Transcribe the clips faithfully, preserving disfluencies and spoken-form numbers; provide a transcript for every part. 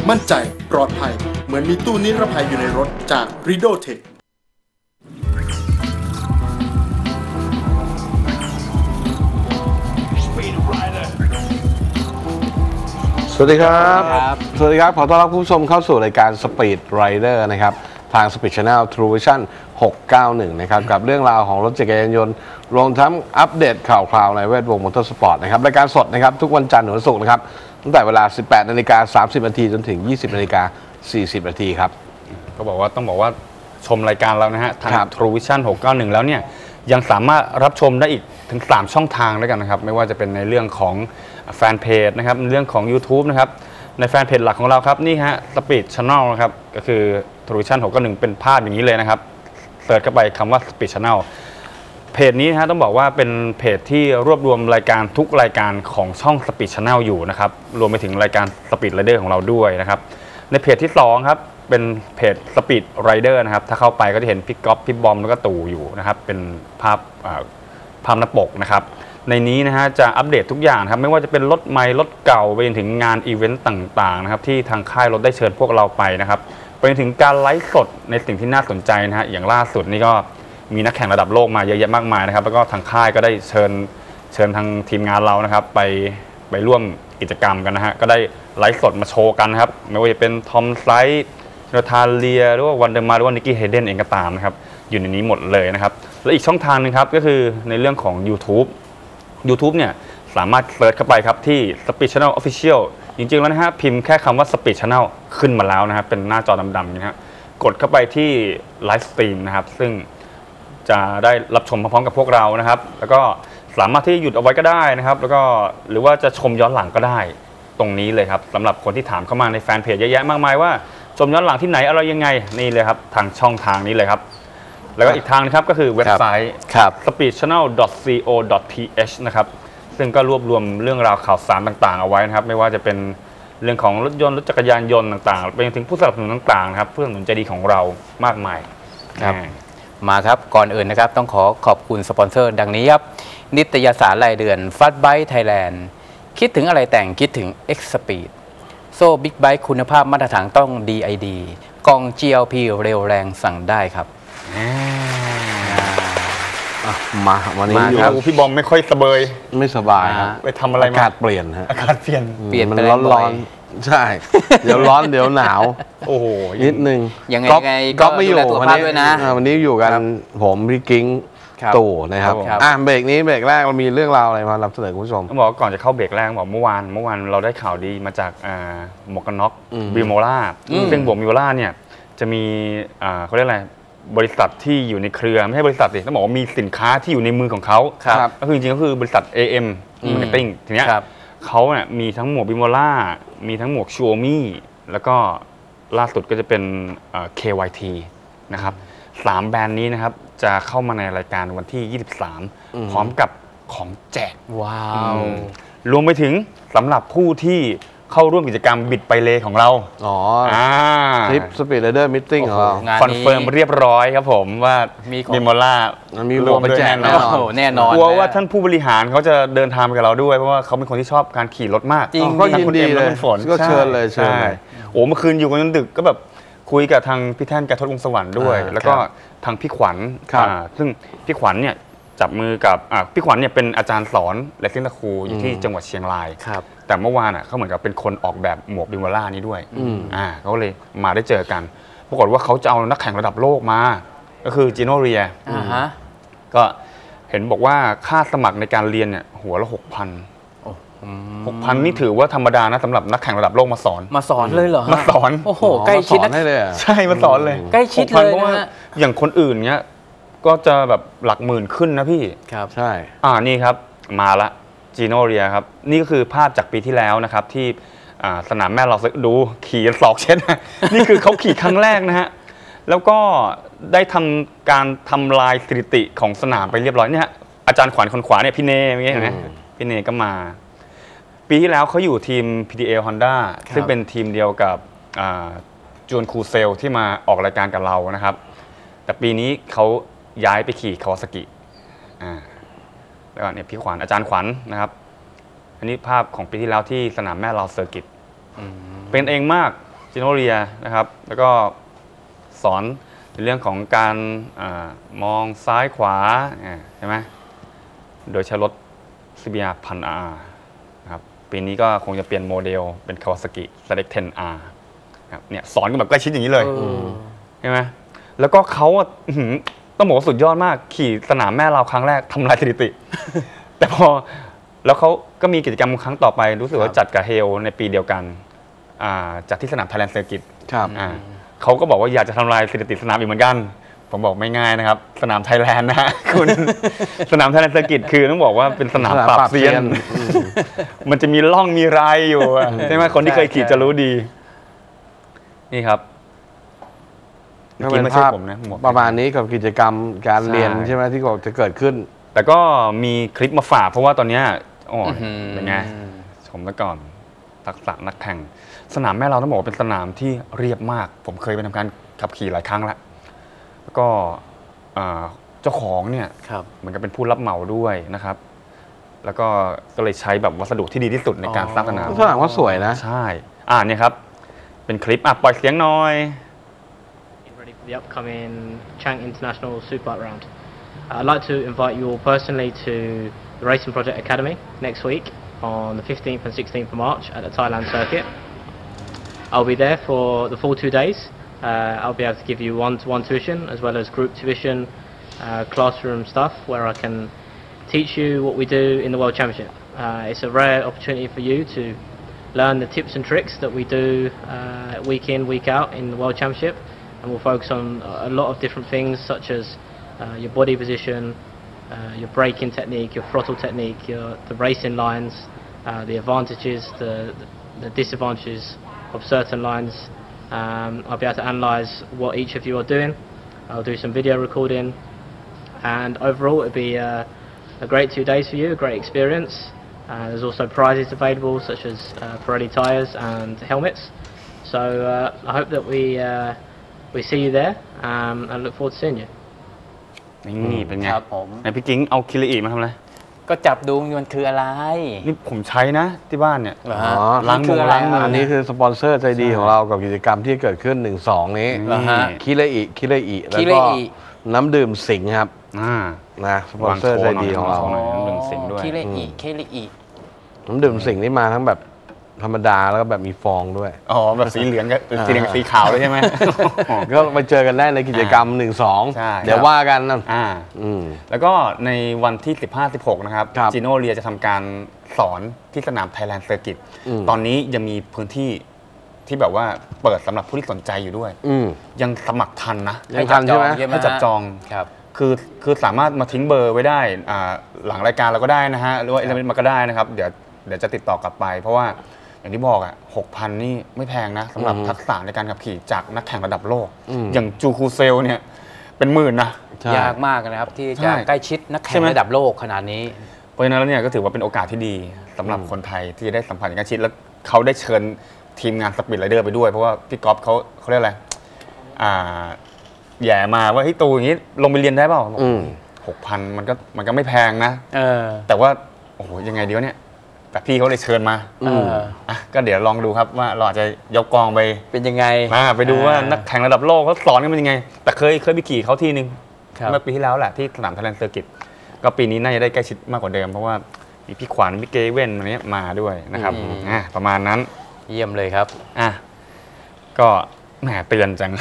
มั่นใจปลอดภัยเหมือนมีตู้นิรภัยอยู่ในรถจาก ริโด เทคสวัสดีครับสวัสดีครับขอต้อนรับคุณผู้ชมเข้าสู่รายการ Speed Rider นะครับทาง Speed Channel True Vision หกเก้าหนึ่งนะครับกับเรื่องราวของรถจักรยานยนต์รวมทั้งอัปเดตข่าวคราวในแวดวงมอเตอร์สปอร์ตนะครับรายการสดนะครับทุกวันจันทร์ถึงวันศุกร์นะครับตั้งแต่เวลา สิบแปดนาฬิกาสามสิบนาทีจนถึง ยี่สิบนาฬิกาสี่สิบนาทีครับก็บอกว่าต้องบอกว่าชมรายการเรานะฮะทาง True Vision หกเก้าหนึ่งแล้วเนี่ยยังสามารถรับชมได้อีกถึงสามช่องทางด้วยกันนะครับไม่ว่าจะเป็นในเรื่องของแฟนเพจนะครับในเรื่องของ YouTube นะครับในแฟนเพจหลักของเราครับนี่ฮะ Speed Channel นะครับก็คือ True Vision หกเก้าหนึ่งเป็นภาพอย่างนี้เลยนะครับเสิร์ชเข้าไปคำว่า Speed Channel เพจนี้นะฮะต้องบอกว่าเป็นเพจที่รวบรวมรายการทุกรายการของช่อง Speed Channel อยู่นะครับรวมไปถึงรายการ Speed Rider ของเราด้วยนะครับในเพจที่สองครับเป็นเพจ Speed Rider นะครับถ้าเข้าไปก็จะเห็นพี่ก๊อฟพี่บอมแล้วก็ตู่อยู่นะครับเป็นภาพภาพหน้าปกนะครับในนี้นะฮะจะอัปเดตทุกอย่างครับไม่ว่าจะเป็นรถใหม่รถเก่าไปจนถึงงานอีเวนต์ต่างๆนะครับที่ทางค่ายรถได้เชิญพวกเราไปนะครับไปจนถึงการไลฟ์สดในสิ่งที่น่าสนใจนะฮะอย่างล่าสุดนี่ก็มีนักแข่งระดับโลกมาเยอะแยะมากมายนะครับแล้วก็ทางค่ายก็ได้เชิญเชิญทางทีมงานเรานะครับไปไปร่วมกิจกรรมกันนะฮะก็ได้ไลฟ์สดมาโชว์กันนะครับไม่ว่าจะเป็นทอมไซส์นาธานเลียหรือว่าวันเดอร์มาหรือว่านิกกี้เฮเดนเองก็ตามนะครับอยู่ในนี้หมดเลยนะครับและอีกช่องทางนึงครับก็คือในเรื่องของ YouTube YouTube เนี่ยสามารถเซิร์ชเข้าไปครับที่ Speed Channel Official จริงๆแล้วนะฮะพิมพ์แค่คำว่า Speed Channel ขึ้นมาแล้วนะครับเป็นหน้าจอดำๆนะฮะกดเข้าไปที่ไลฟ์สตรีมนะครับซึ่งจะได้รับชมพร้อมๆกับพวกเรานะครับแล้วก็สามารถที่หยุดเอาไว้ก็ได้นะครับแล้วก็หรือว่าจะชมย้อนหลังก็ได้ตรงนี้เลยครับสำหรับคนที่ถามเข้ามาในแฟนเพจเยอะแยะมากมายว่าชมย้อนหลังที่ไหนอะไรยังไงนี่เลยครับทางช่องทางนี้เลยครับแล้วก็อีกทางนะครับก็คือเว็บไซต์ สปีดชาแนล ดอท ซี โอ ดอท ที เอช นะครับซึ่งก็รวบรวมเรื่องราวข่าวสารต่างๆเอาไว้นะครับไม่ว่าจะเป็นเรื่องของรถยนต์รถจักรยานยนต์ต่างๆไปจนถึงผู้สนับสนุนต่างๆนะครับเพื่อหนุนใจดีของเรามากมายครับมาครับก่อนอื่นนะครับต้องขอขอบคุณสปอนเซอร์ดังนี้ครับนิตยสารรายเดือนฟัดไบค์ไทยแลนด์คิดถึงอะไรแต่งคิดถึง X Speed โซ่บิ๊กไบค์คุณภาพมาตรฐานต้อง ดี ไอ ดี กล่อง จี แอล พี เร็วแรงสั่งได้ครับมาวันนี้อยู่พี่บอมไม่ค่อยสบายไม่สบายฮะไปทำอะไรมาอากาศเปลี่ยนฮะอากาศเปลี่ยนเปลี่ยนมันร้อนๆใช่เดี๋ยวร้อนเดี๋ยวหนาวโอ้โหนิดนึงยังไงก็ไม่อยู่วันนี้ด้วยนะวันนี้อยู่กันผมพี่กิ้งตู่นะครับอ่ะเบรกนี้เบรกแรกเรามีเรื่องราวอะไรมานำเสนอคุณผู้ชมต้องบอกก่อนจะเข้าเบรกแรกบอกเมื่อวานเมื่อวานเราได้ข่าวดีมาจากหมวกกันน็อกบิโมล่าซึ่งหมวกบิโมล่าเนี่ยจะมีเขาเรียกอะไรบริษัทที่อยู่ในเครือไม่ใช่บริษัทสิต้องบอกว่ามีสินค้าที่อยู่ในมือของเขาก็คือจริงๆก็คือบริษัท เอ เอ็ม Marketing ทีเนี้ยเขาเนี่ยมีทั้งหมวกบิโมล่ามีทั้งหมวกชูโอมี่แล้วก็ล่าสุดก็จะเป็น เค วาย ที นะครับสามแบรนด์นี้นะครับจะเข้ามาในรายการวันที่ยี่สิบสามพร้อมกับของแจกว้าวรวมไปถึงสำหรับผู้ที่เข้าร่วมกิจกรรมบิดไปเลของเราอ๋อทริป Speed Rider Meeting ของเราคอนเฟิร์มเรียบร้อยครับผมว่ามีบิโมล่ามีรวมไปแจกแน่นอนแน่นอนกลัวว่าท่านผู้บริหารเขาจะเดินทางไปกับเราด้วยเพราะว่าเขาเป็นคนที่ชอบการขี่รถมากจริงก็ยินดีเลยก็เชิญเลยเชิญโอ้เมื่อคืนอยู่กันจนดึกก็แบบคุยกับทางพี่แท่นแกทศวงศ์สวรรค์ด้วยแล้วก็ทางพี่ขวัญซึ่งพี่ขวัญเนี่ยจับมือกับพี่ขวัญเนี่ยเป็นอาจารย์สอนและศิลปครูอยู่ที่จังหวัดเชียงรายแต่เมื่อวานอ่ะเขาเหมือนกับเป็นคนออกแบบหมวกบิโมล่านี้ด้วยอ่าเขาเลยมาได้เจอกันปรากฏว่าเขาจะเอานักแข่งระดับโลกมาก็คือจิโนเรียก็เห็นบอกว่าค่าสมัครในการเรียนเนี่ยหัวละหกพันหกพันนี่ถือว่าธรรมดานะสำหรับนักแข่งระดับโลกมาสอนมาสอนเลยเหรอมาสอนโอ้โหใกล้ชิดได้เลยใช่มาสอนเลยใกล้ชิดเลยนะอย่างคนอื่นเนี้ยก็จะแบบหลักหมื่นขึ้นนะพี่ครับใช่อ่านี่ครับมาละจีโนเรียครับนี่ก็คือภาพจากปีที่แล้วนะครับที่สนามแม่เราดูขี่สอกเช็ดนี่คือเขาขี่ครั้งแรกนะฮะแล้วก็ได้ทำการทำลายสถิติของสนามไปเรียบร้อยเนี่ยอาจารย์ขวัญคนขวาเนี่ยพี่เน่เห็นไหมพี่เน่ก็มาปีที่แล้วเขาอยู่ทีม พี ดี เอ Honda ซึ่งเป็นทีมเดียวกับจูนคูเซลที่มาออกรายการกับเรานะครับแต่ปีนี้เขาย้ายไปขี่คาวาซากิอ่าแล้วก็เนี่ยพี่ขวัญอาจารย์ขวัญนะครับอันนี้ภาพของปีที่แล้วที่สนามแม่เราเซอร์กิตเป็นเองมากจิโนเรียนะครับแล้วก็สอนในเรื่องของการอามองซ้ายขวาใช่ไหมโดยใช้รถ ซี บี อาร์ พัน อาร์ นะครับปีนี้ก็คงจะเปลี่ยนโมเดลเป็น Kawasaki เซเลค เท็น อาร์ ครับเนี่ยสอนกันแบบใกล้ชิดอย่างนี้เลยใช่ไหมแล้วก็เขาต้องบอกว่าสุดยอดมากขี่สนามแม่เราครั้งแรกทำลายสถิติ แต่พอแล้วเขาก็มีกิจกรรมครั้งต่อไปรู้สึกว่าจัดกับเฮลในปีเดียวกันจัดที่สนามไทยแลนด์เซอร์กิตเขาก็บอกว่าอยากจะทำลายสถิติสนามอีกเหมือนกันผมบอกไม่ง่ายนะครับสนามไทยแลนด์นะฮะคุณสนามไทยแลนด์เซอร์กิตคือต้องบอกว่าเป็นสนามปราบเซียนมันจะมีร่องมีรายอยู่ใช่ไหมคนที่เคยขี่จะรู้ดีนี่ครับก็เป็นภาพประมาณนี้กับกิจกรรมการเรียนใช่ไหมที่จะเกิดขึ้นแต่ก็มีคลิปมาฝากเพราะว่าตอนนี้โอ้เป็นไงชมแล้วก่อนทักษะนักแข่งสนามแม่เราต้องบอกว่าเป็นสนามที่เรียบมากผมเคยไปทำการขับขี่หลายครั้งแล้วแล้วก็เจ้าของเนี่ยเหมือนกับเป็นผู้รับเหมาด้วยนะครับแล้วก็ก็เลยใช้แบบวัสดุที่ดีที่สุดในการสร้างสนามสนามก็สวยนะใช่อ่าเนี่ยครับเป็นคลิปอ่ะปล่อยเสียงหน่อย Ready for the upcoming Chang International Superbike Round. I'd like to invite you all personally to the Racing Project Academy next week on the fifteenth and sixteenth of March at the Thailand circuit. I'll be there for the full two days. Uh, I'll be able to give you one-to-one tuition as well as group tuition, uh, classroom stuff where I can teach you what we do in the World Championship. Uh, it's a rare opportunity for you to learn the tips and tricks that we do uh, week in, week out in the World Championship, and we'll focus on a lot of different things such as uh, your body position, uh, your braking technique, your throttle technique, your, the racing lines, uh, the advantages, the, the disadvantages of certain lines. Um, I'll be able to analyse what each of you are doing. I'll do some video recording, and overall it'll be uh, a great two days for you, a great experience. Uh, there's also prizes available such as uh, Pirelli tyres and helmets. So uh, I hope that we uh, we see you there um, and look forward to seeing you. นี่เป็นไงในพี่กิ้งเอาคิริอิมาทำอะไรก็จับดูมันคืออะไรนี่ผมใช้นะที่บ้านเนี่ยล้างมือล้างมืออันนี้คือสปอนเซอร์ใจดีของเรากับกิจกรรมที่เกิดขึ้นหนึ่งสองนี้คิริอิคิริอิแล้วก็น้ำดื่มสิงห์ครับนะสปอนเซอร์ใจดีของเราน้ำดื่มสิงห์ด้วยคิริอิคิริอิน้ำดื่มสิงห์นี่มาทั้งแบบธรรมดาแล้วก็แบบมีฟองด้วยอ๋อแบบสีเหลืองกับสีเหลืองสีขาวเลยใช่ไหมก็ไปเจอกันได้ในกิจกรรมหนึ่งสองเดี๋ยวว่ากันนะอ่าแล้วก็ในวันที่สิบห้า สิบหกนะครับจิโน่เรียจะทำการสอนที่สนามไทยแลนด์เซอร์กิตตอนนี้ยังมีพื้นที่ที่แบบว่าเปิดสำหรับผู้ที่สนใจอยู่ด้วยยังสมัครทันนะให้ทันใช่ไหมให้จับจองคือคือสามารถมาทิ้งเบอร์ไว้ได้หลังรายการเราก็ได้นะฮะหรือว่าเอลเมนต์มาก็ได้นะครับเดี๋ยวเดี๋ยวจะติดต่อกลับไปเพราะว่าอย่างที่บอกอ่ะ หกพัน นี่ไม่แพงนะสำหรับทักษะในการขับขี่จากนักแข่งระดับโลกอย่างจูคูเซลเนี่ยเป็นหมื่นนะยากมากนะครับที่จะใกล้ชิดนักแข่งระดับโลกขนาดนี้เพราะฉะนั้นแล้วเนี่ยก็ถือว่าเป็นโอกาสที่ดีสำหรับคนไทยที่จะได้สัมผัสใกล้ชิดแล้วเขาได้เชิญทีมงานสปีดไรเดอร์ไปด้วยเพราะว่าพี่ก๊อฟเขาเขาเรียกอะไรอ่าแย่มาว่าเฮ้ยตูอย่างนี้ลงไปเรียนได้เปล่าหกพันมันก็มันก็ไม่แพงนะแต่ว่าโอ้โหยังไงดีวะเนี่ยแต่พี่เขาเลยเชิญมาอ่ะก็เดี๋ยวลองดูครับว่าเราอาจจะยกกองไปเป็นยังไงไปดูว่านักแข่งระดับโลกเขาสอนกันเป็นยังไงแต่เคยเคยไปขี่เขาทีนึงเมื่อปีที่แล้วแหละที่สนามไทยแลนด์เซอร์กิตก็ปีนี้น่าจะได้ใกล้ชิดมากกว่าเดิมเพราะว่ามีพี่ขวัญพี่เกเว่นอะไรเนี้ยมาด้วยนะครับอ่ะประมาณนั้นเยี่ยมเลยครับอ่ะก็แหมเตือนจัง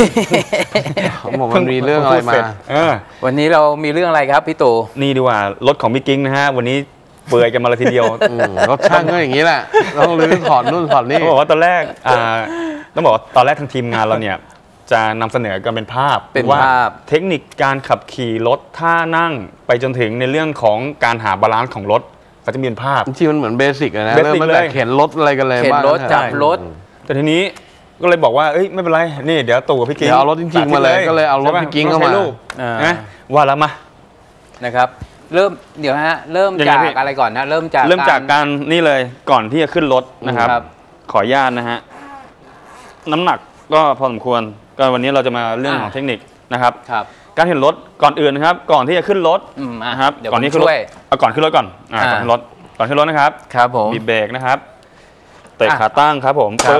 มันมีเรื่องอะไรมาวันนี้เรามีเรื่องอะไรครับพี่ตู่นี่ดีกว่ารถของพี่กิ้งนะฮะวันนี้เปื่อยกันมาเลยทีเดียวรถช่างก็อย่างนี้แหละต้องรื้อถอดนู่นถอดนี่ต้องบอกว่าตอนแรกต้องบอกว่าตอนแรกทางทีมงานเราเนี่ยจะนำเสนอกันเป็นภาพว่าเทคนิคการขับขี่รถท่านั่งไปจนถึงในเรื่องของการหาบาลานซ์ของรถก็จะมีภาพที่มันเหมือนเบสิกนะเริ่มตั้งแต่เข็นรถอะไรกันเลยเข็นรถจับรถแต่ทีนี้ก็เลยบอกว่าเอ้ยไม่เป็นไรนี่เดี๋ยวตู่กับพี่กิ้งเดี๋ยวเอารถจริงๆมาเลยก็เลยเอารถพี่กิ้งเข้ามานะว่าแล้วมานะครับเริ่มเดี๋ยวฮะเริ่มจากอะไรก่อนนะเริ่มจากเริ่มจากการนี่เลยก่อนที่จะขึ้นรถนะครับขออนุญาตนะฮะน้ำหนักก็พอสมควรก็วันนี้เราจะมาเรื่องของเทคนิคนะครับการเห็นรถก่อนอื่นนะครับก่อนที่จะขึ้นรถนะครับก่อนที่ขึ้นรถเอาก่อนขึ้นรถก่อนก่อนขึ้นรถก่อนขึ้นรถนะครับครับผมบีบเบรกนะครับเตะขาตั้งครับผมปึ๊บ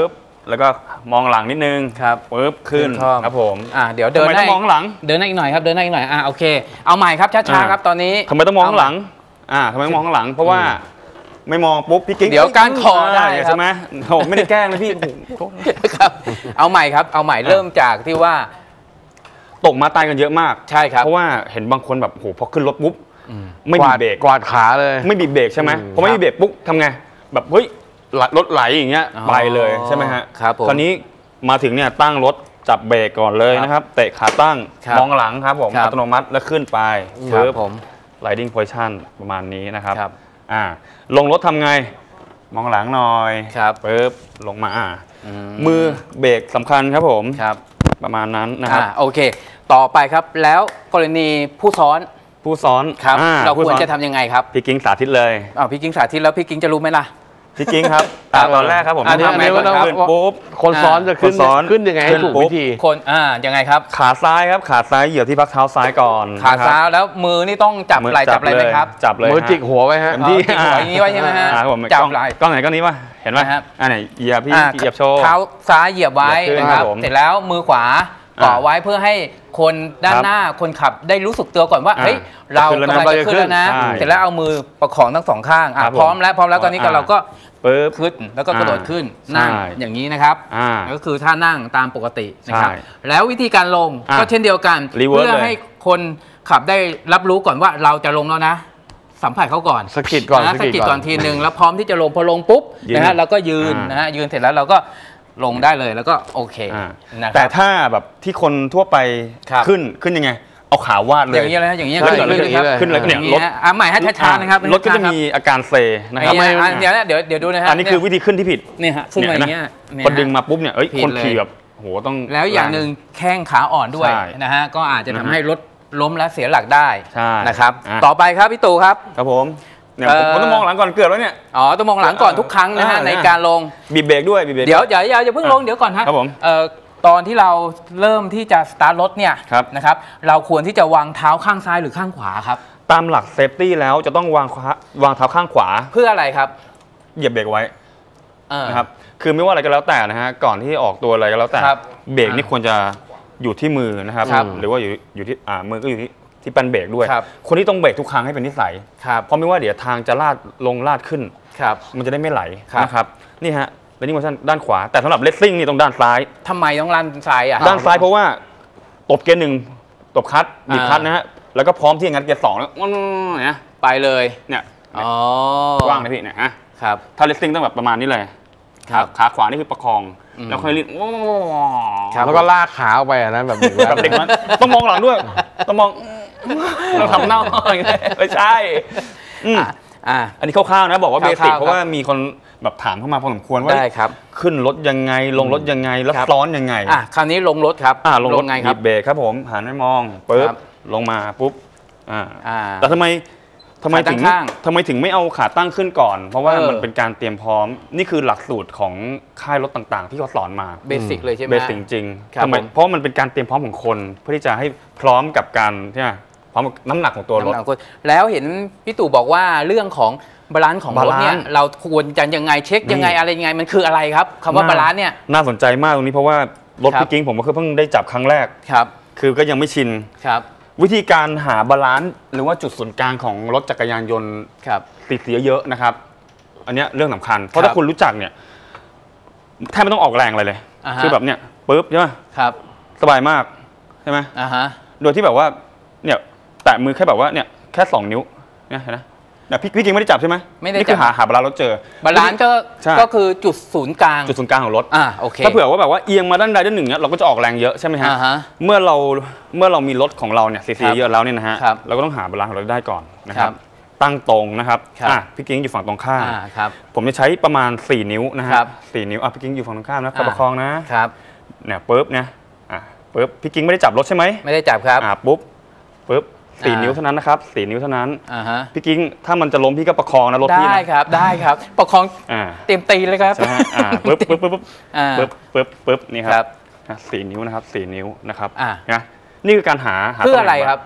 แล้วก็มองหลังนิดนึงครับปึ๊บขึ้นขึ้นคล่อมครับผมอ่าเดี๋ยวเดินทำไมได้ต้องมองหลังเดินได้อีกหน่อยครับเดินได้อีกหน่อยอ่าโอเคเอาใหม่ครับช้าอ่าๆครับตอนนี้ทำไมต้องมองข้างหลังอ่าทำไมต้องมองข้างหลัง เพราะว่าไม่มองปุ๊บพี่กิ๊กเดี๋ยวก้านคอได้ครับใช่ไหมผมไม่ได้แกล้งนะพี่ครับเอาใหม่ครับเอาใหม่เริ่มจากที่ว่าตกมาตายกันเยอะมากใช่ครับเพราะว่าเห็นบางคนแบบโหพอขึ้นรถปุ๊บอืมไม่กบีวาบดเบรกกวาดขาเลยไม่บีบเบรกใช่ไหมอืมพอไม่บีบเบรกปุ๊บทำไงแบบเฮ้ยรถไหลอย่างเงี้ยอ๋อไปเลยใช่ไหมฮะครับผมคราวนี้มาถึงเนี่ยตั้งรถจับเบรกก่อนเลยครับนะครับเตะขาตั้งครับมองหลังครับผมครับอัตโนมัติแล้วขึ้นไปครับปึ๊บผม riding position ประมาณนี้นะครับครับอ่าลงรถทำไง มองหลังหน่อยครับปึ๊บลงมาอ่าอืมือเบรกสำคัญครับผมครับประมาณนั้นนะครับอ่าโอเค ต่อไปครับแล้วกรณีผู้ซ้อนผู้ซ้อนครับอ่เราผู้ควรซ้อนจะทำยังไงครับพี่กิ้งสาธิตเลยอ้าวพี่กิ้งสาธิตแล้วพี่กิ้งจะรู้ไหมล่ะพี่กิ้งครับอ่าตอนแรกครับผมอันนี้ทำไงอันนี้ก่อนต้องขึ้นปุ๊บคนซ้อนจะขึ้นคนซ้อนขึ้นยังไงให้ขึ้นถูกปุ๊บวิธีคนอ่ายังไงครับขาซ้ายครับขาซ้ายเหยียบที่พักเท้าซ้ายก่อนขานะครับซ้ายแล้วมือนี่ต้องจับมือไหล่จับอะไรไหมครับจับเลยมือฮะจิกหัวไว้ฮะเต็มที่อ๋อจิกหัวอย่างนี้ไว้ใช่ไหมฮะอ่าครับผมจับกล้องไหล่กล้องไหนกล้องนี้วะเห็นไหมนะครับอ่าไหนเหยียบพี่อ่าเหยียบโชว์เท้าซ้ายเหยียบไว้เหยียบขึ้นนะครับผมเสร็จแล้วมือขวาอ่าเกาะไว้เพื่อให้คนด้านครับหน้าคนขับได้รู้สึกตัวก่อนว่าอ่าเฮ้ยเราจะขึ้นแล้วนะกำลังจะขึ้นแล้วนะใช่เสร็จแล้วเอามือประคองทั้งสองข้างอ่ะครับผมพร้อมแล้วพร้อมแล้วตอนนี้ก็อ่าเราก็ปึ๊บขึ้นแล้วก็กระโดดขึ้นนั่งใช่อย่างนี้นะครับอ่าก็คือท่านั่งตามปกตินะครับใช่แล้ววิธีการลงอ่ะก็เช่นเดียวกัน reverse เพื่อเลยให้คนขับได้รับรู้ก่อนว่าเราจะลงแล้วนะ สัมผัสเขาก่อนสะกิดก่อนนะสะสะกิดกิดก่อนก่อนทีหนึ่งแล้วพร้อมที่จะลงพอลงปุ๊บยืนนะฮะเราก็ยืนอ่านนะฮะยืนเสร็จแล้วเราก็ลงได้เลยแล้วก็โอเคอ่านะคแต่รับถ้าแบบที่คนทั่วไปครับขึ้นขึ้นยังไง เอาขาวาดเลอย ย่างนี้เลยนะอย่างนี้ใช่ขึ้นเลยครับขึ้นเลยอเนี่ยย่างนี้รถฮะอ่ะใหม่ให้ช้าๆนะครับรถก็จะมีอาการเซนะนะคครัรับบเดี๋ยวนะเดี๋ยวเดี๋ยวดูนะฮะอันนี้คือวิธีขึ้นที่ผิดเนี่ยฮะขึ้นมาอย่างเงี้ยเนี่ยพอดึงมาปุ๊บเนี่ยเอ้ยผิดคนเลยขี่แบบโหต้องแล้วอย่างหนึ่งแข้งขาอ่อนด้วยใช่นะฮะก็อาจจะนะทำฮะให้รถล้มและเสียหลักได้ใช่นะครับอ่ะต่อไปครับพี่ตู่ครับครับผมเนี่ยเอ่อผมต้องมองหลังก่อนเกือบแล้วเนี่ยอ๋อต้องมองหลังก่อนทุกครั้งนะฮะอ่าในการลงบีบเบรกด้วยบีบเบรกเดี๋ยวอย่าอย่าอย่าเพิ่งลงเดี๋ยวก่อนฮะครับผมเอ่อตอนที่เราเริ่มที่จะสตาร์ทรถเนี่ยครับนะครับเราควรที่จะวางเท้าข้างซ้ายหรือข้างขวาครับตามหลักเซฟตี้แล้วจะต้องวางขวาวางเท้าข้างขวาเพื่ออะไรครับเหยียบเบรกไว้เออนะครับคือไม่ว่าอะไรก็แล้วแต่นะฮะก่อนที่ออกตัวอะไรก็แล้วแต่ครับเบรกนี่ควรจะอยู่ที่มือนะครับครับหรือว่าอยู่อยู่ที่อ่ามือก็อยู่ที่ที่แป้นเบรกด้วยครับคนที่ต้องเบรกทุกครั้งให้เป็นนิสัยครับเพราะไม่ว่าเดี๋ยวทางจะลาดลงลาดขึ้นครับมันจะได้ไม่ไหลครับนะครับนี่ฮะและนี่มันด้านขวา แต่สำหรับเลสซิ่งนี่ต้องด้านซ้ายทำไมต้องลันซ้ายอ่ะด้านซ้ายเพราะว่าตบเกียร์หนึ่งตบคลัตช์บีบอ่าคลัตช์นะฮะแล้วก็พร้อมที่จะงัดเกียร์สองแล้วเนี่ยไปเลยเนี่ยอ๋อกว้างนะพี่เนี่ยฮะครับถ้าเลสซิ่งต้องแบบประมาณนี้เลยครับขาขวานี่คือประคองอืมแล้วค่อยรีบครับแล้วก็ลากขาออกไปอะนะแบบเด็กแว้นแบบเด็กมันต้องมองหลังด้วย ต้องมองเราทำหน้าไม่ใช่อืมอ่ะอ่าอันนี้คร่าวๆนะบอกว่าคร่าวๆเบสิกเพราะครับว่ามีคนแบบถามเข้ามาพอสมควรว่าได้ครับขึ้นรถยังไงลงรถยังไงแล้วครับซ้อนยังไงอ่ะคราวนี้ลงรถครับอ่าลงรถไงครับบีบเบรกครับผมหันไปมองปึ๊บครับลงมาปุ๊บอ่าอ่าแต่ทำไมทำไมขาตั้ถึงงข้างทำไมถึงไม่เอาขาตั้งขึ้นก่อน เพราะว่าเออมันเป็นการเตรียมพร้อมนี่คือหลักสูตรของค่ายรถต่างๆ ที่เขาสอนมาเบสิกเลยใช่ไหมเบฮะสิกจริงครับทำไมผมเพราะมันเป็นการเตรียมพร้อมของคน เพื่อที่จะให้พร้อมกับการใช่ไหมพร้อมกับน้ำหนักของตัวรถน้ำหนักคนแล้วเห็นพี่ตู่บอกว่าเรื่องของบาลานซ์ของรถเนี่ยบาลานซ์เราควรจะยังไงเช็คยังไงนี่อะไรยังไงมันคืออะไรครับคำว่าบาลานซ์เนี่ยน่าสนใจมากตรงนี้เพราะว่ารถครับพี่กิ้งผมก็คือเพิ่งได้จับครั้งแรกครับคือก็ยังไม่ชินครับวิธีการหาบาลานซ์หรือว่าจุดศูนย์กลางของรถจักรยานยนต์ครับติดเสียเยอะนะครับ อันเนี้ยเรื่องสำคัญ เพราะครับถ้าคุณรู้จักเนี่ยแทบไม่ต้องออกแรงอะไรเลยอ่าฮะคือแบบเนี้ยปุ๊บใช่ไหมครับสบายมากใช่ไหมอ่าฮะโดยที่แบบว่าเนี่ยแตะมือแค่แบบว่าเนี่ยแค่สองนิ้วเนี่ยเห็นไหมเนี่ยพี่พี่กิ้งไม่ได้จับใช่ไหมไม่ได้นี่คือจับหาหาบาลานซ์รถเจอบาลานซ์ก็ใช่ก็คือจุดศูนย์กลางจุดศูนย์กลางของรถอ่าโอเคถ้าเผื่อว่าแบบว่าเอียงมาด้านใดด้านหนึ่งเนี่ยเราก็จะออกแรงเยอะใช่ไหมฮะอ่าฮะเมื่อเราเมื่อเรามีรถของเราเนี่ยซีซีครับเยอะแล้วเนี่ยนะฮะครับเราก็ต้องหาบาลานซ์ของเราได้ก่อนนะคครัรับบตั้งตรงนะครับครับอ่ะพี่กิ้งอยู่ฝั่งตรงข้ามอ่าครับผมจะใช้ประมาณสี่นิ้วนะฮะครับสี่นิ้วอ่ะพี่กิ้งอยู่ฝั่งตรงข้ามนะอ่าประคองนะครับ เนี่ยปุ๊บเนี่ยอ่ะปุ๊บพี่กิ้งไม่ได้จับรถใช่ไหมไม่ได้จับครับอ่ะปุ๊บปุ๊บสี่อ่านิ้นิ้วเท่านั้นนะครับสี่นิ้วเท่านั้นอ่าฮะพี่กิ้งถ้ามันจะล้มพี่ก็ประคองนะรถพี่ได้นะครับได้ครับประคองอ่าเต็มตีนเลยครับใช่ไหมฮะอ่าปุ๊บปุ๊บปุ๊บปุ๊บอ่าปุ๊บปุ๊บปุ๊บนี่คครัรับบ อ่ะสี่นิ้วนะครับสี่นิ้วนะครับอ่านะนี่คือการหาหาเพื่อตำแหน่งอะไรครับ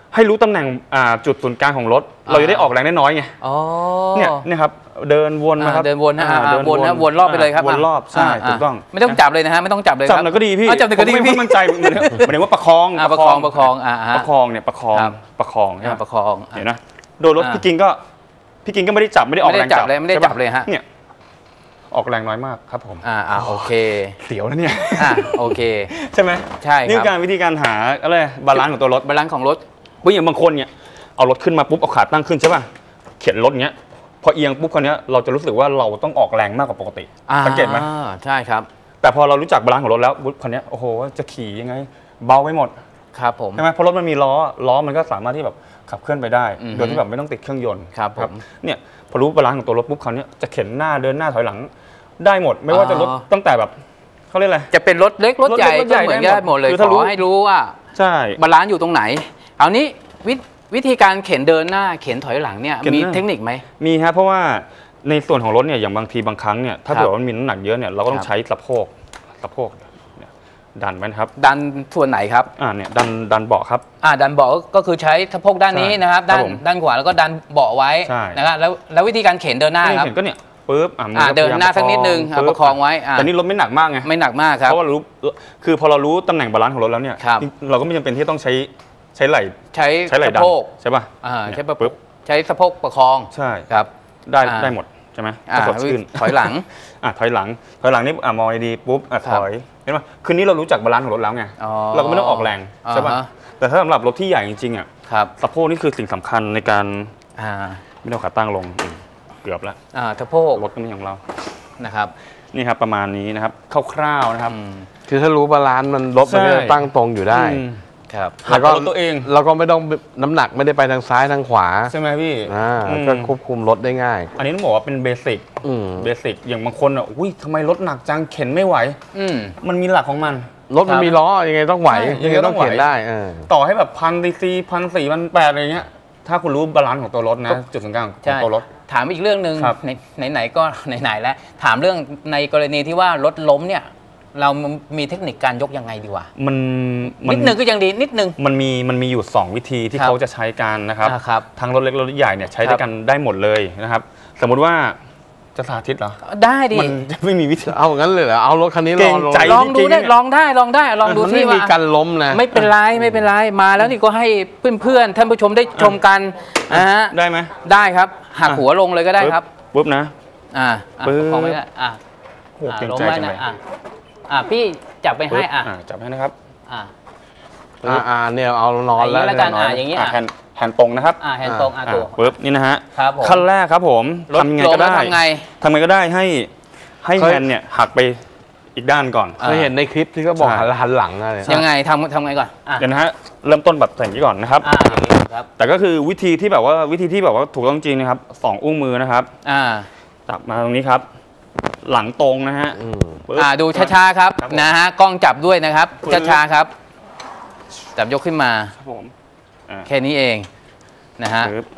ให้รู้ตำแหน่งอ่าจุดศูนย์กลางของรถเราจะได้ออกแรงได้น้อยไงอ๋อเนี่ยเนี่ยครับเดินวนมาครับเดินวนนะอ่าเดินวนนะวนรอบไปเลยครับวนรอบใช่ถูกต้องไม่ต้องจับเลยนะฮะไม่ต้องจับเลยจับหน่อยก็ดีพี่จับหน่อยก็ดีผมไม่พี่มั่นใจเหมือนเหมือนว่าประคองประคองประคองอ่าประคองเนี่ยประคองประคองใช่ไหมประคองเห็นนะโดนรถพี่กิงก็พี่กิงก็ไม่ได้จับไม่ได้ออกแรงจับไม่ได้จับเลยฮะเนี่ยออกแรงน้อยมากครับผมอ่าอ่าโอเคเสียวนะเนี่ยอ่าโอเคใช่ไหมใช่ครับนี่คือการวิธีการหาอะไรบาลานซ์ของตัวรถบาลานซ์ของรถเพราะอย่างบางคนเนี่ยเอารถขึ้นมาปุ๊บเอาขาตั้งขึ้นใช่ป่ะเข็นรถเงี้ยพอเอียงปุ๊บคราวนี้เราจะรู้สึกว่าเราต้องออกแรงมากกว่าปกติสังเกตไหมอ่าใช่ครับแต่พอเรารู้จักบาลานซ์ของรถแล้วปุ๊บคราวนี้โอ้โหจะขี่ยังไงเบาไปหมดครับผมใช่ไหมเพราะรถมันมีล้อล้อมันก็สามารถที่แบบขับเคลื่อนไปได้อือฮึโดยที่แบบไม่ต้องติดเครื่องยนต์ครับผมเนี่ยพอรู้บาลานซ์ของตัวรถปุ๊บคราวนี้จะเข็นหน้าเดินหน้าถอยหลังได้หมด ไม่ว่าจะรถตั้งแต่แบบเขาเรียกอะไรจะเป็นรถเล็กรถใหญ่รถเล็กรถใหญ่ก็เหมือนได้กันหมดหมดเลยคือขถ้ารู้อให้รู้ว่าใช่บาลานซ์อยู่ตรงไหนเอานี้วิวิธีการเข็นเดินหน้าเข็นถอยหลังเนี่ยเข็นหมีน้าเทคนิคไหมมีฮะเพราะว่าในส่วนของรถเนี่ยอย่างบางทีบางครั้งเนี่ยถ้าครับเกิดว่ามันมีน้ำหนักเยอะเนี่ยเราก็ต้อครังบใช้สะโพกสะโพกเนี่ยดันไว้นะครับดันส่วนไหนครับอ่าเนี่ยดันดันเบาะครับอ่าดันเบาะก็คือใช้สะโพกด้านนี้ใช่นะครับ ด้านครับผมด้านขวาแล้วก็ดันเบาะไว้ใช่นะครับแล้วแล้ววิธีการเข็นเดินหน้านี่ครับเห็นก็เนี่ยปุ๊บอ่ะมัอ่าก็เดินหน้าพยยมสักนิดนึงอ่ะปุ๊บประคองไว้อ่าแต่นี่รถไม่หนักมากไงไม่หนักมากครับเพราะว่ารู้คือพอเรารู้ตำแหน่งบาลานซ์ของรถแล้วเนี่ยครับเราก็ไม่จำเป็นที่ต้องใช้ใช้ไหล่ใช้ใช้ไหล่สะดันโพกใช่ป่ะอ่าเนี่ยใช้ประปุ๊บใช้สะโพกประคองใช่ครับได้อ่าได้หมดใช่ไหมอ่าสดชื่นถอยหลังอ่ะถอยหลังถอยหลังนี่อ่ะมองดีๆปุ๊บอ่ะคถรับอยเห็นไหมคืนนี้เรารู้จักบาลานซ์ของรถแล้วไงอ๋อเราก็ไม่ต้องออกแรงใช่ป่ะอ่าฮะแต่ถ้าสำหรับรถที่ใหญ่จริงๆอ่ะครับสะโพกนี่คือสิ่งสำคัญในการอ่าไม่ต้องขาตั้งลงอืมเกือบแล้วอ่าสะโพกรถก็ไม่ของเรานะครับนี่ครับประมาณนี้นะครับคร่าวๆนะครับอืมคือถ้ารู้บาลานซ์มันรถมันก็จะตั้งตรงอยู่ได้อืมครับหัดกับรถตัวเองเราก็ไม่ต้องน้ำหนักไม่ได้ไปทางซ้ายทางขวาใช่ไหมพี่อ่าอืมก็ควบคุมรถได้ง่ายอันนี้ต้องบอกว่าเป็นเบสิกอืมเบสิกอย่างบางคนอ่ะอุ้ยทำไมรถหนักจังเข็นไม่ไหวอืมมันมีหลักของมันรถมันมีล้อยังไงต้องไหวใช่ยังไงต้องเข็นได้เออต่อให้แบบพันซีซีพันสี่พันแปดอะไรเงี้ยถ้าคุณรู้บาลานซ์ของตัวรถนะ จุดศูนย์กลางของใช่ตัวรถถามอีกเรื่องหนึ่งครับในไหนๆก็ไหนๆแล้วถามเรื่องในกรณีที่ว่ารถล้มเนี่ย เรามีเทคนิคการยกยังไงดีวะมันมันิดนึงก็ยังดีนิดนึงมันมีมันมีอยู่ สอง วิธีที่ครับเขาจะใช้กันนะครับอ่าครับทั้งรถเล็กรถใหญ่เนี่ยใช้ครัได้บกันได้หมดเลยนะครับ สมมุติว่าจะสาธิตเหรอได้ดิมันจะไม่มีวิธีเอางั้นเลยเหรอเอารถคันนี้ลเกรองงลงใจลองดูจริงๆได้เนี่ยลองได้ลองได้ลองดูมันที่ไม่มีว่าการล้มนะไม่เป็นไรไม่เป็นไรมาแล้วนี่ก็ให้เพื่อนๆท่านผู้ชมได้ชมกันนะฮะได้ไหมได้ครับหักหัวลงเลยก็ได้ครับปุ๊บนะอ่าอ่ะปึ๊บประคองไว้ได้อ่ะโอ้โหอ่ะเกรงลงใจไว้จังนะเลยอ่ะอ่ะพี่จับไปให้ปึ๊บอ่ะอ่าจับให้นะครับอ่ะอ่าอ่าเนี่ยเอานอนแล้วอย่างนี้แล้วกันนอนอ่ะอย่างนี้อ่ะอ่ะแฮนด์แฮนด์ตรงนะครับอ่ะแฮนด์ตรงอ่ะอ่ะตัวปุ๊บนี่นะฮะครับผมขั้นแรกครับผมรถทำยังไงล้มก็ได้แล้วทำไงทำไงก็ได้ให้ให้เคยแฮนด์เนี่ยหักไปอีกด้านก่อนเคยเห็นในคลิปที่เขาบอกใช่หันหลังอะไรยังไงทำทำไงก่อนอ่ะเดี๋ยวนะฮะเริ่มต้นแบบอย่างนี้ก่อนนะครับอ่ะอย่างนี้ครับแต่ก็คือวิธีที่แบบว่าวิธีที่แบบว่าถูกต้องจริงนะครับสองอุ้งมือนะครับอ่าจับมาตรงนี้ครับ หลังตรงนะฮะอืมปึ๊บอ่าดูช้าๆครับครับผมนะฮะกล้องจับด้วยนะครับปึ๊บช้าๆครับ จับยกขึ้นมาครับผมอ่าแค่นี้เองนะฮะปึ๊บ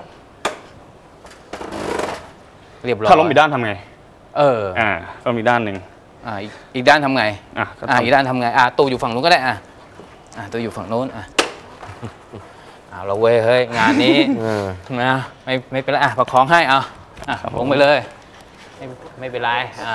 เรียบร้อยถ้าล้มอีกด้านทำไงเอออ่าล้มอีกด้านหนึ่งอ่าอีกอีกด้านทำไงอ่ะก็อ่าทำอีกด้านทำไงอ่าตูอยู่ฝั่งนู้นก็ได้อ่ะอ่าตูอยู่ฝั่งนู้นอ่ะเอาละเว้ยเฮ้ยงานนี้เออนะไม่ไม่เป็นไรอ่ะประคองให้เอาอ่ะลงไปเลยไม่ไม่เป็นไรอ่ะ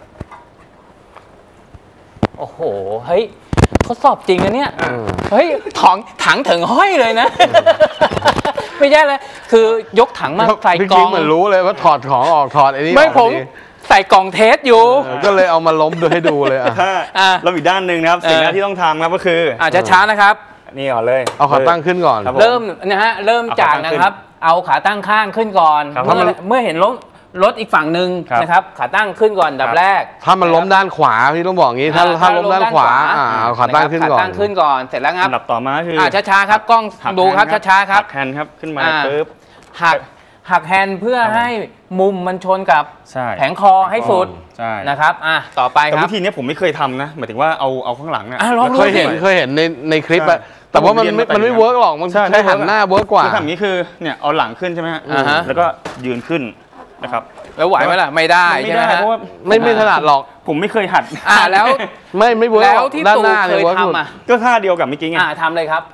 โอ้โหเฮ้ยทดสอบจริงนะเนี่ยเฮ้ยถังถังถึงห้อยเลยนะ ไม่ใช่เลยคือยกถังมาใส่พี่กล่กิ๊อก งเหมือนรู้เลยว่าถอดของออกถอดไอ้นี่ไม่ออกผมดีใส่กล่องเทสอยู่เออก็เลยเอามาล้มดูให้ดูเลยอ่ะถ้าอ่ะล้มอีกด้านหนึ่งนะครับเออสิ่งแรกที่ต้องทำครับก็คืออ่ะช้าๆนะครับนี่ก่อนเลยเอาขาตั้งขึ้นก่อนครับผเริ่มนะฮะเริ่มเอาจากขาตั้งนะครับ เอาขาตั้งข้างขึ้นก่อนครับเมื่อเมื่อเห็นรถรถอีกฝั่งหนึ่งครับนะครับ ขาตั้งขึ้นก่อนอันดัครับ บแรกถ้ามันล้มด้านขวาพี่ต้องบอกงี้ถ้าอ่ถ้าล้มด้านขวาอ่าเอาขาตั้งขึ้นก่อนขาตั้งขึ้นก่อนเสร็จแล้วครับอันดับต่อมาคืออ่าอ่ช้าๆครับกล้องหักดูครับแฮนด์ช้าๆครับหักแฮนด์ครับขึ้นมาอ่าปึ๊บหักหักแฮนด์เพื่อครับผมให้มุมมันชนกับใช่แผงคอให้สุดใช่นะครับอ่ะต่อไปแต่ครับวิธีเนี้ยผมไม่เคยทำนะหมายถึงว่าเอาเอาข้างหลังเนี่ยอ่ะลองดูเคยเห็นเคยเห็นในในคลิปอะแต่ว่ามันไม่มันไม่เวิร์กหรอกมันใช่ใช้หันหน้าเวิร์กกว่าคือทำอย่างนี้คือเนี่ยเอาหลังขึ้นใช่ไหมฮะอ่าฮะแล้วก็ยืนขึ้นนะครับแล้วไหวไหมล่ะไม่ได้ไม่ใช่ไหมได้ฮะเพราะว่าไม่ไม่ถนัดหรอกผมไม่เคยหัดอ่าแล้วไม่ไม่เวิร์กแล้หรวอกที่ด้านตู่หน้าเคเนี่ยยเวิร์กสุดทำอ่ะก็ท่าเดียวกับเมื่อกี้ไงอ่าทำเลยครับ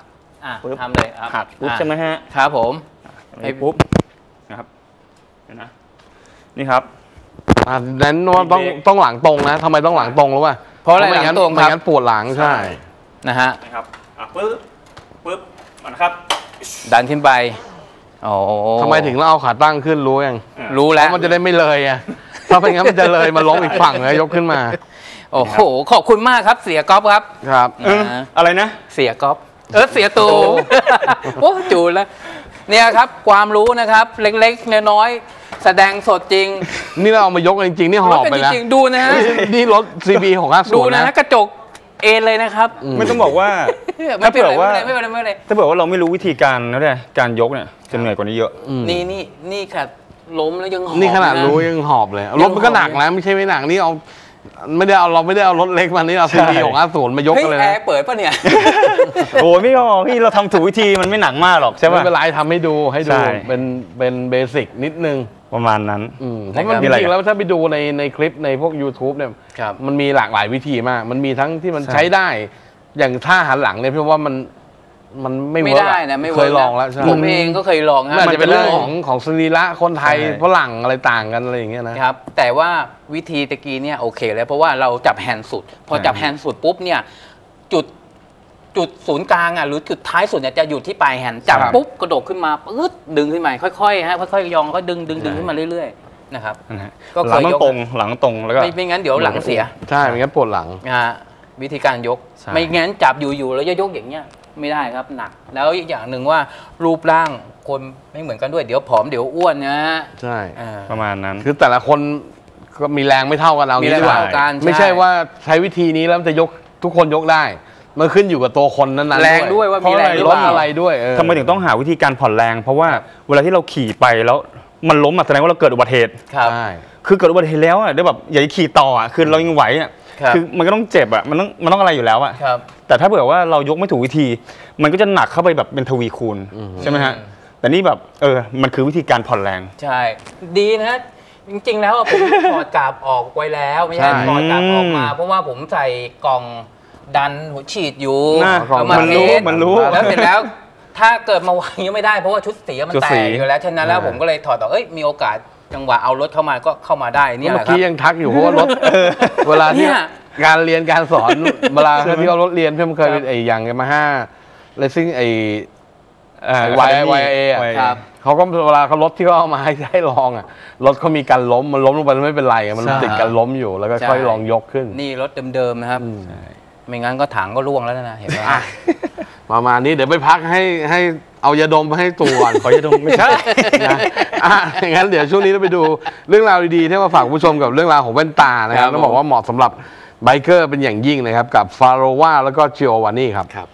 อ่ะปึ๊บทำเลยครับหักปุ๊บอ่ะใช่ไหมฮะครับผมให้ปุ๊บนะครับเห็นนะนี่ครับอ่านั้นว่าต้องต้องหลังตรงนะทำไมต้องหลังตรงรู้ป่ะเพราะอะไรม่หลังนตรงไม่ครับงั้นปวดหลังใช่นะฮะนะครับอ่ะปึ๊บปึ๊บมานะครับดันขึ้นไปโอ้ทำไมถึงเราเอาขาตั้งขึ้นรู้ยังรู้เพแล้วราะมันจะได้ไม่เลยอ่ะถ้าเป็นงั้นมันจะเลยมาล้มอีกฝั่งเลยยกขึ้นมาโอ้โหขอบคุณมากครับเสียก๊อฟครับครับเออนะอะไรนะเสียก๊อฟเออเสียตูโอ้จูนแล้วเนี่ยครับความรู้นะครับเล็กๆน้อยๆแสดงสดจริงนี่เราเอามายกจริงๆนี่หอบไปเป็นแล้วจริงๆดูนะฮะนี่นี่รถ ซี บี ของห้าดูศูนย์นะนะฮะกระจกเอ็นเลยนะครับไม่ต้องบอกว่าไม่ถ้าเป็นเผื่ไรอว่าไม่เป็นไรไม่เป็นไรถ้าเผื่อว่าเราไม่รู้วิธีการนะเนี่ยการยกเนี่ยจะเหนื่อยกว่านี้เยอะอืมนี่นี่นี่ค่ะล้มแล้วยังหอบนี่ขนาดะรู้ยังหอบเลยรถมันก็หนักนะไม่ใช่ไม่หนักนี่เอาไม่ได้เอาเราไม่ได้เอารถเล็กมานี่เอา ซี บี ของห้าศูนย์มายกเฮ้ยกันเลยแอนะร์เปิดปะเนี่ยโอ้ยไม่หรอกพี่เราทำถูกวิธีมันไม่หนักมากหรอกใช่ไม่ป่ะเป็นไรทำให้ดูให้ดูใช่เป็นเป็นเบสิกนิดนึงประมาณนั้นอืมเพราะมันมีจอะไรริงๆแล้วถ้าไปดูในในคลิปในพวก YouTube เนี่ยครับมันมีหลากหลายวิธีมาก มันมีทั้งที่มันใช่ใช้ได้ อย่างท่าหันหลังเนี่ยพี่ว่ามันมันไม่ไม่เวิร์กได้อะนะไม่เคเวิร์ยกลองแล้วใช่ผมเองก็เคยลองฮะมันอาจจะเป็นเรื่องมันเป็นของของสรีระคนไทยใช่ฝรั่งอะไรต่างกันอะไรอย่างเงี้ยนะครับแต่ว่าวิธีตะกี้เนี่ยโอเคแล้วเพราะว่าเราจับแฮนด์สุด พอจับแฮนด์สุดปุ๊บเนี่ยจุดจุดศูนย์กลางอ่ะหรือจุดท้ายสุดเนี่ยจะอยู่ที่ปลายแฮนด์จับครับปุ๊บกระโดดขึ้นมาปึ๊ดดึงขึ้นมาค่อยๆฮะค่อยๆยองก็ดึงดึงดึงขึ้นมาเรื่อยๆนะครับนะฮะก็เคยหลังต้องยกตรงหลังตรงแล้วก็ไม่ไม่งั้นเดี๋ยวหลังเสียใช่ไม่งั้นปวดหลังนะฮะวิธีการยกใช่ไม่งั้นจับอยู่ๆแล้วจะยกอย่างเงี้ยไม่ได้ครับหนัก แล้วอีกอย่างหนึ่งว่ารูปร่างคนไม่เหมือนกันด้วยเดี๋ยวผอมเดี๋ยวอ้วนนะฮะใช่อ่าประมาณนั้นคือแต่ละคนก็มีแรงไม่เท่ากันเอามีงี้แรงดีกว่าเท่ากันใช่ไม่ใช่ว่าใช้วิธีนี้แล้วมันจะยกทุกคนยกได้ มันขึ้นอยู่กับตัวคนนั้นๆแรงด้วยว่ามีแรงหรือรเปถล่าอะไรด้วยเออทำไมถึงต้องหาวิธีการผ่อนแรง เพราะว่าเวลาที่เราขี่ไปแล้วมันล้มอะแสดงว่าเราเกิดอุบัติเหตุครับใช่คือเกิดอุบัติเหตุแล้วอะได้แบบอย่าขี่ต่ออะคือเรายังไหวอะครับคือมันก็ต้องเจ็บอะมันต้องมันต้องอะไรอยู่แล้วอะครับแต่ถ้าเผื่อว่าเรายกไม่ถูกวิธี มันก็จะหนักเข้าไปแบบเป็นทวีคูณใช่ไหมฮะอืมแต่นี่แบบเออมันคือวิธีการผ่อนแรงใช่ ดีนะ จริงๆแล้วอะผม ถอดกาบออกไว้แล้ว ไม่ใช่ใช่ถอดกาบออกมาอืมเพราะว่าผมใส่กล่องดันหัวฉีดอยู่น่าประมาณมันรู้เมตรมันรู้แล้วเสร็จแล้ว ถ้าเกิดมาวางยังไม่ได้เพราะว่าชุดสีมันชุดแตสีกอยู่แล้วฉะนั้นแล้วใช่ผมก็เลยถอดออกเอ้ยมีโอกาสจังหวะเอารถเข้ามาก็เข้ามาได้เนี่ยแหเมื่อละครักี้บยังทักอยู่เพราะว่ารถเวลาที่เนี่ยการเรียนการสอนเวลาที่เรารถเรียนเพื่อนเคยเป็นไอ้อย่างมาห้าเลสซิ่งไอ้เอ่อวายวายเอครับเขาก็เวลาเขารถที่เขาเอามาให้ให้ลองอ่ะรถเขามีการล้มมันล้มลงไปแล้วไม่เป็นไรอะมันใช่ติดการล้มอยู่แล้วก็ใช่ค่อยลองยกขึ้นนี่รถเดิมๆนะครับ ไม่งั้นก็ถังก็ร่วงแล้วนะเห็นไหมอ่ะประมาณนี้เดี๋ยวไปพักให้ให้เอายาดมไปให้ตูก่อนขอยาดมไม่ใช่นะอ่ะงั้นเดี๋ยวช่วงนี้เราไปดูเรื่องราวดีๆที่มาฝากผู้ชมกับเรื่องราวของแว่นตานะครับครับต้องบอกว่าเหมาะสำหรับไบเกอร์เป็นอย่างยิ่งนะครับกับฟาโรวาแล้วก็จิโอวานี่ครับครับ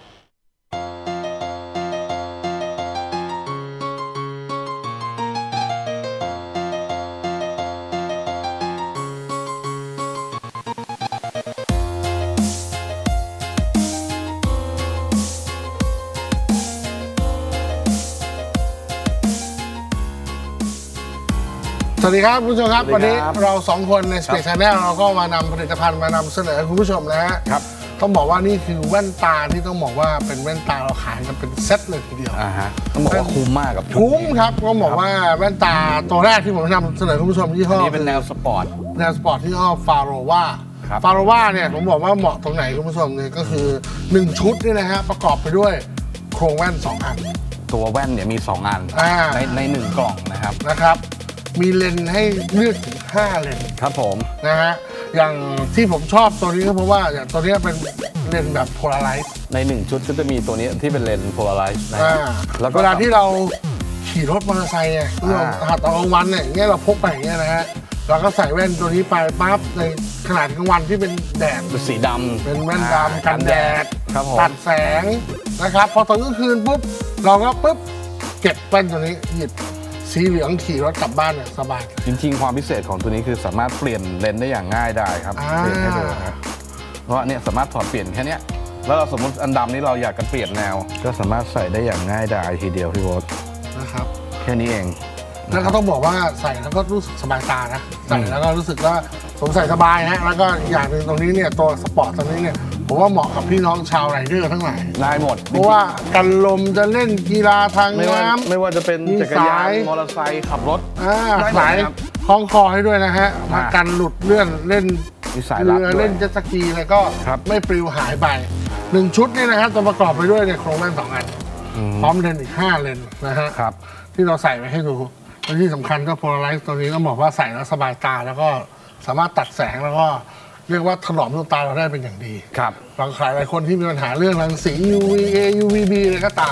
สวัสดีครับคุณผู้ชมครับสวัวันสดีนี้ครับเราสองคนใน Space Channel เราก็มานำผลิตภัณฑ์มานำเสนอให้คุณผู้ชมนะฮะครับต้องบอกว่านี่คือแว่นตาที่ต้องบอกว่าเป็นแว่นตาเราขายกันเป็นเซตเลยทีเดียวอ่าฮะต้องบอกว่าคุ้มมากกับชุดคุ้มนี้ครับต้องบอกว่าแว่นตาตัวแรกที่ผมนำเสนอคุณผู้ชมยี่ห้อนี่เป็นแนวสปอร์ตแนวสปอร์ตที่ยี่ห้อฟาโรวาครับฟาโรวาเนี่ยผมบอกว่าเหมาะตรงไหนคุณผู้ชมเนี่ยก็คือหนึ่งชุดนี่นะฮะประกอบไปด้วยโครงแว่นสองอันตัวแว่นเนี่ยมีสองอันอ่าในในหนึ่งกล่องนะครับนะครับมีเลนส์ให้เลือกถึงห้าเลนส์ครับผมนะฮะ อย่างที่ผมชอบตัวนี้ก็เพราะว่าอย่างตัวนี้เป็นเลนส์แบบโพลาไรซ์ในหนึ่งชุดก็จะมีตัวนี้ที่เป็นเลนส์โพลาไรซ์นะอ่าแล้วก็เวลาที่เราขี่รถมอเตอร์ไซค์เนี่ยเราอ่าหัดตอนกลางวันเนี่ยอย่างเงี้ยเราพกไปอย่างเงี้ยนะฮะ เราก็ใส่แว่นตัวนี้ไปปั๊บในขนาดกลางวันที่เป็นแดดเป็นสีดำเป็นแว่นดำกันแดดครับผมตัดแสงนะครับ พอตอนกลางคืนปุ๊บ เราก็ปุ๊บเก็บแว่นตัวนี้หยิบสีเหลืองขี่รถกลับบ้านเนี่ยสบายจริงๆ ความพิเศษของตัวนี้คือสามารถเปลี่ยนเลนส์ได้อย่างง่ายได้ครับอ่าเปลี่ยนให้ดูนะครับเพราะว่าเนี่ยสามารถถอดเปลี่ยนแค่เนี้ยแล้วเราสมมติอันดำนี้เราอยากจะเปลี่ยนแนว ก็สามารถใส่ได้อย่างง่ายดายทีเดียวพี่โบ๊ทนะครับแค่นี้เองแล้วก็ต้องบอกว่าใส่แล้วก็รู้สึกสบายตานะ ใส่แล้วก็รู้สึกว่าสวมใส่สบายฮะ แล้วก็อีกอย่างหนึ่งตรงนี้เนี่ยตัวสปอร์ตตรงนี้เนี่ยผผมว่าเหมาะกับพี่น้องชาวไรเดอร์ทั้งหลายได้หมดเพราะว่ากันลมจะเล่นกีฬาทางไม่ว่าน้ำไม่ว่าจะเป็นมีจักรยาสาน ยมอเตอร์ไซค์ขับรถอ่าได้หมดสายครับคล้องคอให้ด้วยนะฮะอ่ามากันหลุดเลื่อนเล่นมีสายรัดเรือด้วยเล่นเจ็ตสกีอะไรก็ครับไม่ปลิวหายไปหนึ่งชุดนี่นะครับจะประกอบไปด้วยในโครงแว่นสองอัน พร้อมเลนส์อีกห้าเลนส์นะฮะครับที่เราใส่ไว้ให้ดูและที่สำคัญก็โพลาไรซ์ตัวนี้ต้องบอกว่าใส่แล้วสบายตาแล้วก็สามารถตัดแสงแล้วก็เรียกว่าถนอมดวงตาเราได้เป็นอย่างดีครับบางใครหลายคนที่มีปัญหาเรื่องรังสี ยู วี เอ ยู วี บี อะไรก็ตาม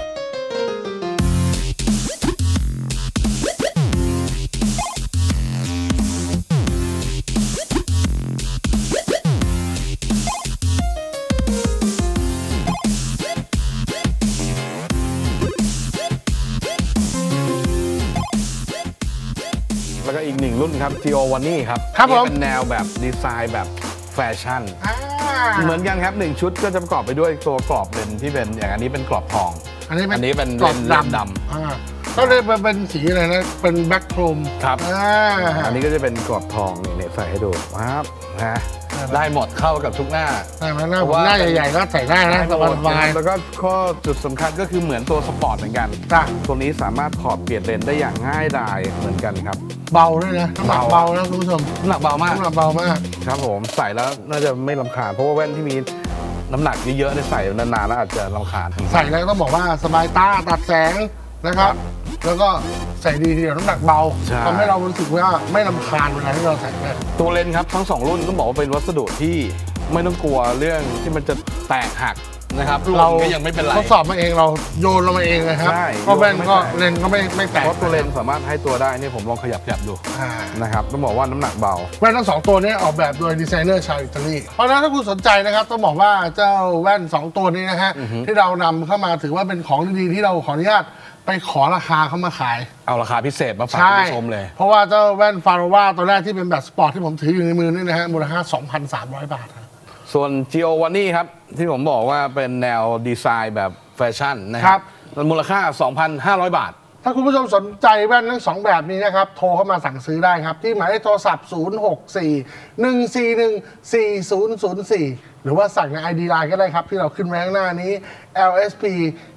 แล้วก็อีกหนึ่งรุ่นครับ จี โอ วันนี่ครับครับผมนี่เป็นแนวแบบดีไซน์แบบแฟชั่นอ่าเหมือนกันครับหนึ่งชุดก็จะประกอบไปด้วยตัวกรอบเลนส์ที่เป็นอย่างอันนี้เป็นกรอบทองอันนี้เป็นอันนี้เป็นกรอบเลนส์ดำดำอ่าก็เลยเป็นสีอะไรนะ เป็นแบ็คโครมครับอ่าอันนี้ก็จะเป็นกรอบทองนี่เนี่ยใส่ให้ดูครับนะได้ไหมได้หมดเข้ากับทุกหน้าได้ไหมหน้าเพผราะมว่าหน้าใหญ่ๆก็ใส่ได้นะสหมดบายแล้วก็ข้อจุดสำคัญก็คือเหมือนตัวสปอร์ตเหมือนกันๆจ้ะตัวนี้สามารถถอดเปลี่ยนเลนได้อย่างง่ายดายเหมือนกันครับเบาด้วยนะน้ำหนักเบาเบานะคุณผู้ชมน้ำหนักเบามากน้ำหนักเบามากครับผมใส่แล้วน่าจะไม่รำคาญเพราะว่าแว่นที่มีน้ำหนักเยอะๆเนี่ยใส่นานๆแล้วอาจจะรำคาญใส่แล้วต้องบอกว่าสบายตาตัดแสงนะครับ แล้วก็ใส่ดีทีเดียวน้ำหนักเบาใช่ทำให้เรารู้สึกว่าไม่รำคาญเวลาที่เราใส่แว่นตัวเลนส์ครับทั้งสองรุ่นต้องบอกว่าเป็นวัสดุที่ไม่ต้องกลัวเรื่องที่มันจะแตกหักนะครับหล่เรานก็ยังไม่เป็นไรทดสอบมาเองเราโยนลงมาเองนะครับใช่ก็แว่นก็โยนไม่แตกเลนส์ก็ไม่ไม่แตกเพราะตัวเลนส์สามารถให้ตัวได้เนี่ยผมลองขยับขยับดูอ่านะครับต้องบอกว่าน้ำหนักเบาแว่นทั้งสองตัวนี้ออกแบบโดยดีไซเนอร์ชาวอิตาลีเพราะฉะนั้นถ้าคุณสนใจนะครับต้องบอกว่าเจ้าแว่นสองตัวนี้นะฮะที่เรานำเข้ามาถือว่าเป็นของดีๆที่เราขออนุญาตไปขอราคาเข้ามาขายเอาราคาพิเศษมาฝากใช่คุณผู้ชมเลยเพราะว่าเจ้าแว่นฟาโรวาตัวแรกที่เป็นแบบสปอร์ตที่ผมถืออยู่ในมือนี่นะฮะมูลค่า สองพันสามร้อย บาทครับส่วน จี โอ วันนี่ครับที่ผมบอกว่าเป็นแนวดีไซน์แบบแฟชั่นนะคครัรับบ มูลค่า สองพันห้าร้อย บาทถ้าคุณผู้ชมสนใจแว่นทั้งสองแบบนี้นะครับ โทรเข้ามาสั่งซื้อได้ครับ ที่หมายเลขโทรศัพท์ ศูนย์ หก สี่ หนึ่ง สี่ หนึ่ง สี่ ศูนย์ ศูนย์ สี่ หรือว่าสั่งใน ไอ ดี ไลน์ ก็ได้ครับ ที่เราขึ้นไว้ข้างหน้านี้ แอล เอส พี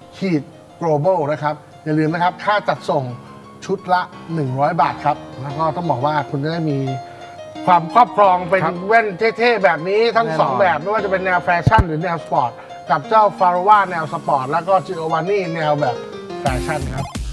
Global นะครับ อย่าลืมนะครับ ค่าจัดส่งชุดละ หนึ่งร้อย บาทครับ แล้วก็ต้องบอกว่าคุณจะได้มีความครอบครองเป็นครับแว่นเท่ๆแบบนี้ทั้งแน่นอนสองแบบไม่ว่าจะเป็นแนวแฟชั่นหรือแนวสปอร์ตกับเจ้าฟาโรวาแนวสปอร์ตแล้วก็จิโอวานี่แนวแบบแฟชั่นครับ